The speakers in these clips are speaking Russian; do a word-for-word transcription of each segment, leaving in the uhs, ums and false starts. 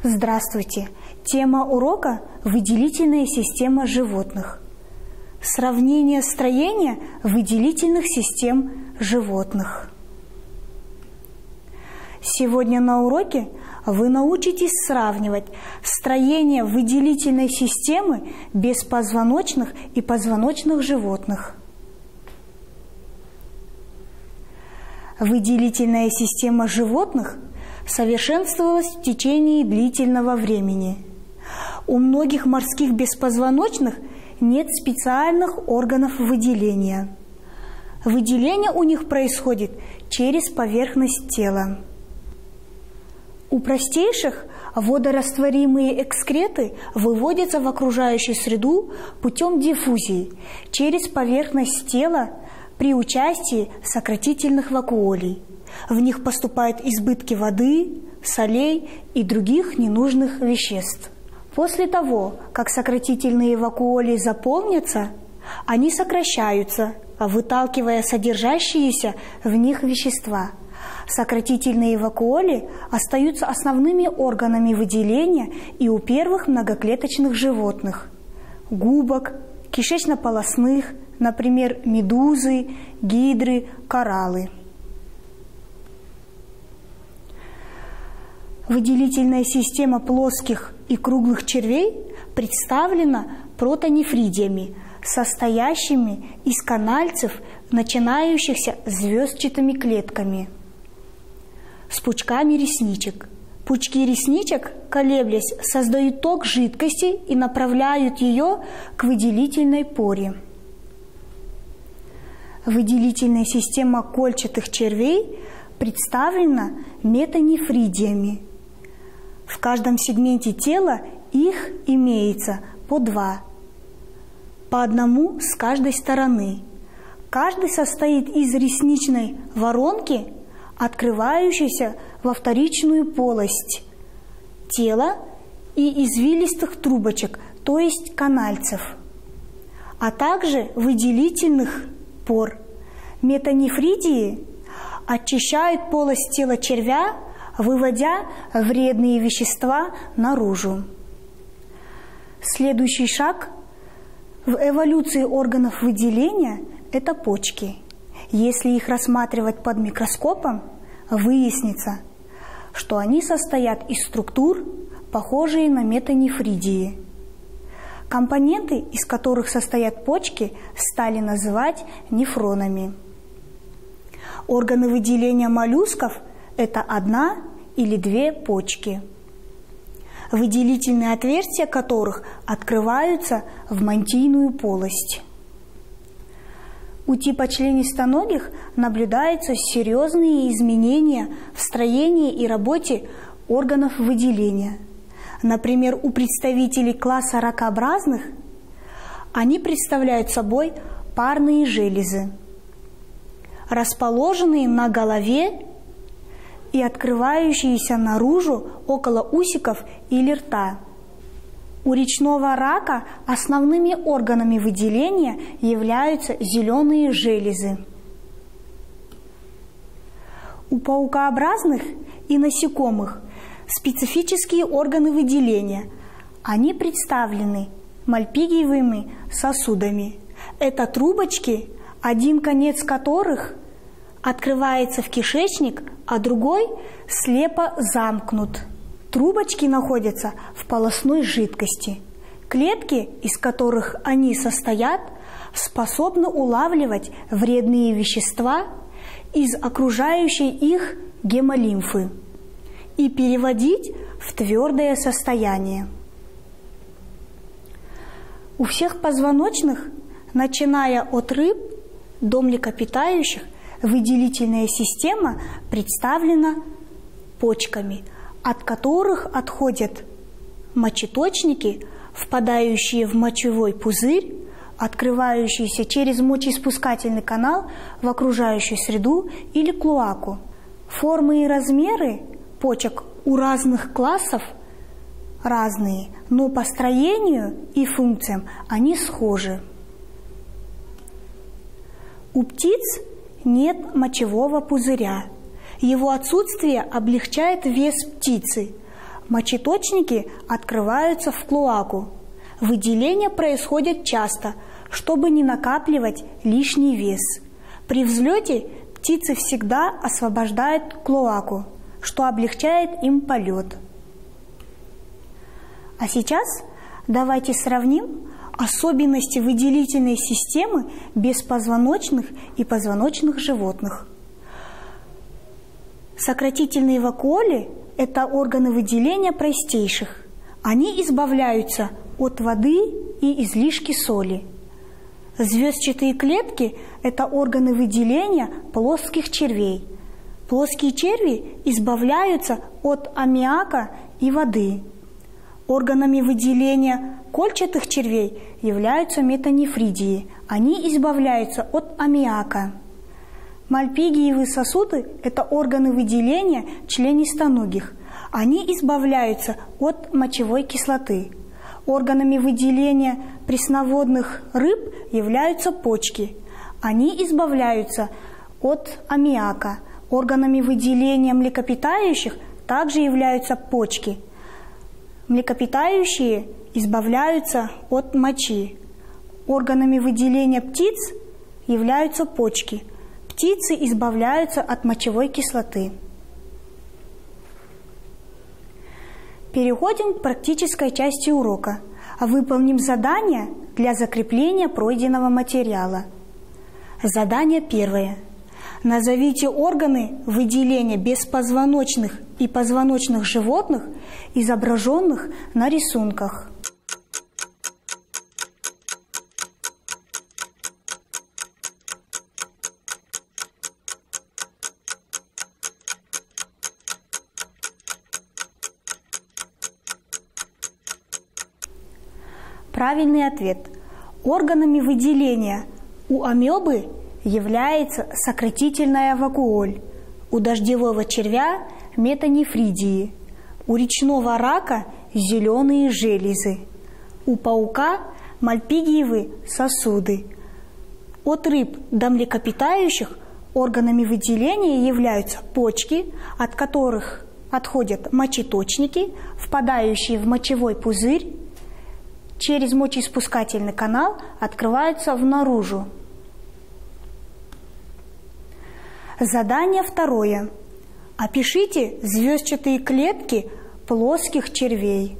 Здравствуйте! Тема урока – выделительная система животных. Сравнение строения выделительных систем животных. Сегодня на уроке вы научитесь сравнивать строение выделительной системы беспозвоночных и позвоночных животных. Выделительная система животных совершенствовалась в течение длительного времени. У многих морских беспозвоночных нет специальных органов выделения. Выделение у них происходит через поверхность тела. У простейших водорастворимые экскреты выводятся в окружающую среду путем диффузии через поверхность тела при участии сократительных вакуолей. В них поступают избытки воды, солей и других ненужных веществ. После того, как сократительные вакуоли заполнятся, они сокращаются, выталкивая содержащиеся в них вещества. Сократительные вакуоли остаются основными органами выделения и у первых многоклеточных животных – губок, кишечно-полосных, например, медузы, гидры, кораллы. Выделительная система плоских и круглых червей представлена протонефридиями, состоящими из канальцев, начинающихся звездчатыми клетками, с пучками ресничек. Пучки ресничек, колеблясь, создают ток жидкости и направляют ее к выделительной поре. Выделительная система кольчатых червей представлена метанефридиями. В каждом сегменте тела их имеется по два, по одному с каждой стороны. Каждый состоит из ресничной воронки, открывающейся во вторичную полость тела, и извилистых трубочек, то есть канальцев, а также выделительных пор. Метанефридии очищают полость тела червя, выводя вредные вещества наружу. Следующий шаг в эволюции органов выделения – это почки. Если их рассматривать под микроскопом, выяснится, что они состоят из структур, похожие на метанефридии. Компоненты, из которых состоят почки, стали называть нефронами. Органы выделения моллюсков – это одна или две почки, выделительные отверстия которых открываются в мантийную полость. У типа членистоногих наблюдаются серьезные изменения в строении и работе органов выделения. Например, у представителей класса ракообразных они представляют собой парные железы, расположенные на голове и открывающиеся наружу около усиков или рта. У речного рака основными органами выделения являются зеленые железы. У паукообразных и насекомых специфические органы выделения. Они представлены мальпигиевыми сосудами. Это трубочки, один конец которых открывается в кишечник, а другой слепо замкнут. Трубочки находятся в полостной жидкости. Клетки, из которых они состоят, способны улавливать вредные вещества из окружающей их гемолимфы и переводить в твердое состояние. У всех позвоночных, начиная от рыб до млекопитающих, выделительная система представлена почками, от которых отходят мочеточники, впадающие в мочевой пузырь, открывающиеся через мочеиспускательный канал в окружающую среду или клоаку. Формы и размеры почек у разных классов разные, но по строению и функциям они схожи. У птиц нет мочевого пузыря. Его отсутствие облегчает вес птицы. мочеточники открываются в клоаку. Выделение происходит часто, чтобы не накапливать лишний вес. При взлете птицы всегда освобождают клоаку, что облегчает им полет. А сейчас давайте сравним особенности выделительной системы беспозвоночных и позвоночных животных. Сократительные вакуоли – это органы выделения простейших. Они избавляются от воды и излишки соли. Звездчатые клетки – это органы выделения плоских червей. Плоские черви избавляются от аммиака и воды. Органами выделения кольчатых червей являются метанефридии. Они избавляются от аммиака. Мальпигиевые сосуды – это органы выделения членистоногих. Они избавляются от мочевой кислоты. Органами выделения пресноводных рыб являются почки. Они избавляются от аммиака. Органами выделения млекопитающих также являются почки. Млекопитающие избавляются от мочи. Органами выделения птиц являются почки. Птицы избавляются от мочевой кислоты. Переходим к практической части урока. Выполним задание для закрепления пройденного материала. Задание первое. Назовите органы выделения беспозвоночных и позвоночных животных, изображенных на рисунках. Правильный ответ. Органами выделения у амебы является сократительная вакуоль, у дождевого червя – метанефридии, у речного рака – зеленые железы, у паука – мальпигиевые сосуды. От рыб до млекопитающих органами выделения являются почки, от которых отходят мочеточники, впадающие в мочевой пузырь, через мочеиспускательный канал открываются внаружу. Задание второе. Опишите звездчатые клетки плоских червей.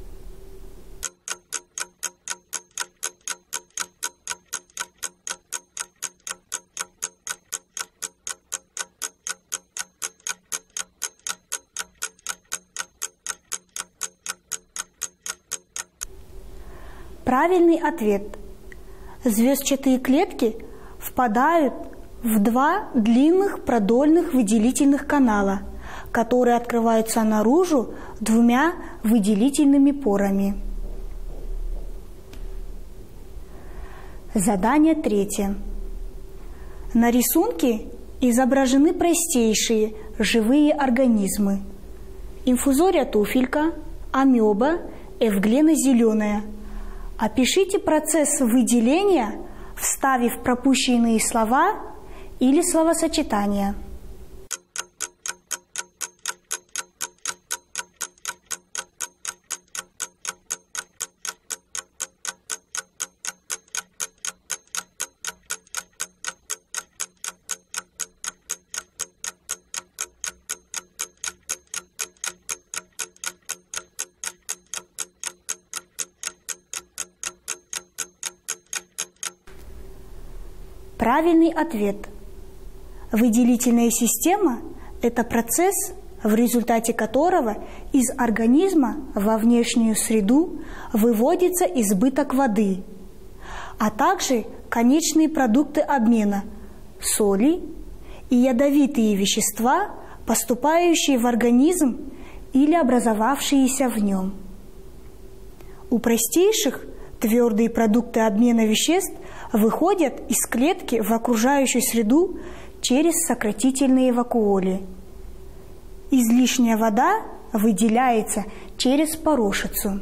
Правильный ответ. Звездчатые клетки впадают в два длинных продольных выделительных канала, которые открываются наружу двумя выделительными порами. Задание третье. На рисунке изображены простейшие живые организмы. Инфузория туфелька, амеба, эвглена зеленая. Опишите процесс выделения, вставив пропущенные слова или словосочетания. Правильный ответ. Выделительная система – это процесс, в результате которого из организма во внешнюю среду выводится избыток воды, а также конечные продукты обмена – соли и ядовитые вещества, поступающие в организм или образовавшиеся в нем. У простейших твердые продукты обмена веществ выходят из клетки в окружающую среду через сократительные вакуоли. Излишняя вода выделяется через порошицу.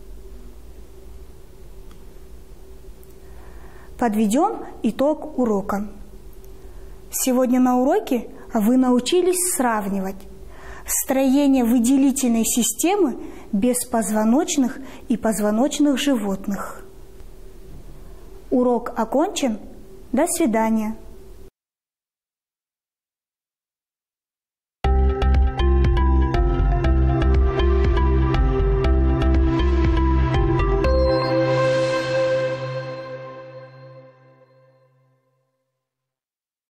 Подведем итог урока. Сегодня на уроке вы научились сравнивать строение выделительной системы беспозвоночных и позвоночных животных. Урок окончен. До свидания.